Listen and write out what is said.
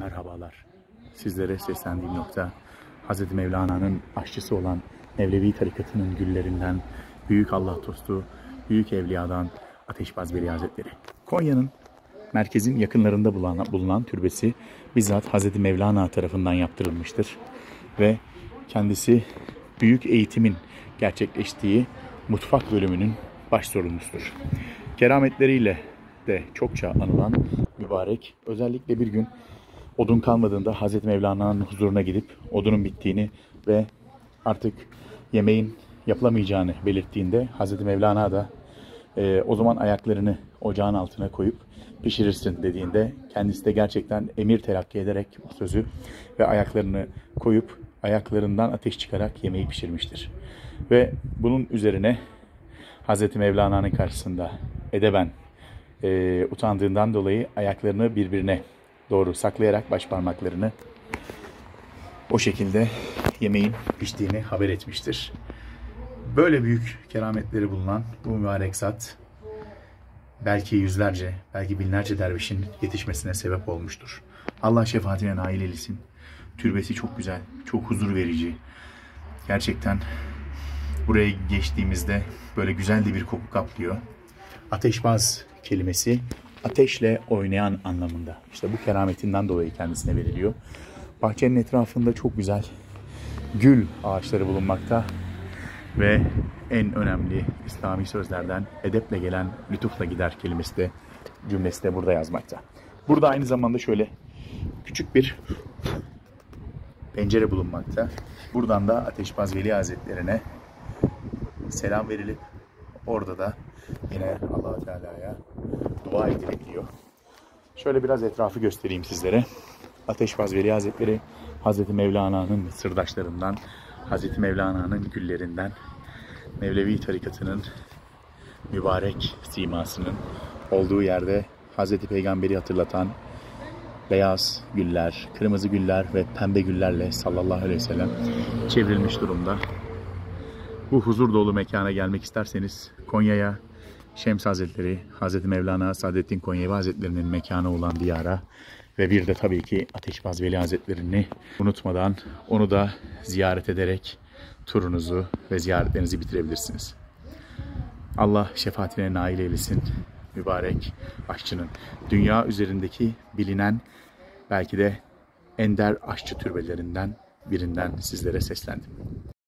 merhabalar. Sizlere seslendiğim nokta Hz. Mevlana'nın aşçısı olan Mevlevi tarikatının güllerinden, Büyük Allah dostu, Büyük Evliyadan Ateşbaz Veli Hazretleri. Konya'nın merkezin yakınlarında bulunan türbesi bizzat Hz. Mevlana tarafından yaptırılmıştır. Ve kendisi büyük eğitimin gerçekleştiği mutfak bölümünün baş sorumlusudur. Kerametleriyle de çokça anılan mübarek, özellikle bir gün odun kalmadığında Hz. Mevlana'nın huzuruna gidip odunun bittiğini ve artık yemeğin yapılamayacağını belirttiğinde Hz. Mevlana da o zaman ayaklarını ocağın altına koyup pişirirsin dediğinde kendisi de gerçekten emir telakki ederek bu sözü ve ayaklarını koyup ayaklarından ateş çıkarak yemeği pişirmiştir. Ve bunun üzerine Hz. Mevlana'nın karşısında edeben utandığından dolayı ayaklarını birbirine doğru saklayarak baş parmaklarını o şekilde yemeğin piştiğini haber etmiştir. Böyle büyük kerametleri bulunan bu mübarek zat belki yüzlerce, belki binlerce dervişin yetişmesine sebep olmuştur. Allah şefaatine nail eylesin. Türbesi çok güzel, çok huzur verici. Gerçekten buraya geçtiğimizde böyle güzel de bir koku kaplıyor. Ateşbaz kelimesi ateşle oynayan anlamında. İşte bu kerametinden dolayı kendisine veriliyor. Bahçenin etrafında çok güzel gül ağaçları bulunmakta ve en önemli İslami sözlerden edeple gelen lütufla gider kelimesi de, cümlesi de burada yazmakta. Burada aynı zamanda şöyle küçük bir pencere bulunmakta. Buradan da Ateşbaz Veli Hazretlerine selam verilip orada da yine Allah-u Teala'ya dua edilebiliyor. Şöyle biraz etrafı göstereyim sizlere. Ateşbaz Veli Hazretleri Hz. Mevlana'nın sırdaşlarından, Hz. Mevlana'nın güllerinden, Mevlevi tarikatının mübarek simasının olduğu yerde Hz. Peygamber'i hatırlatan beyaz güller, kırmızı güller ve pembe güllerle sallallahu aleyhi ve sellem çevrilmiş durumda. Bu huzur dolu mekana gelmek isterseniz Konya'ya, Şems Hazretleri, Hz. Mevlana Saadettin Konyevi Hazretleri'nin mekanı olan diyara ve bir de tabii ki Ateşbaz Veli Hazretlerini unutmadan onu da ziyaret ederek turunuzu ve ziyaretlerinizi bitirebilirsiniz. Allah şefaatine nail eylesin mübarek aşçının. Dünya üzerindeki bilinen belki de ender aşçı türbelerinden birinden sizlere seslendim.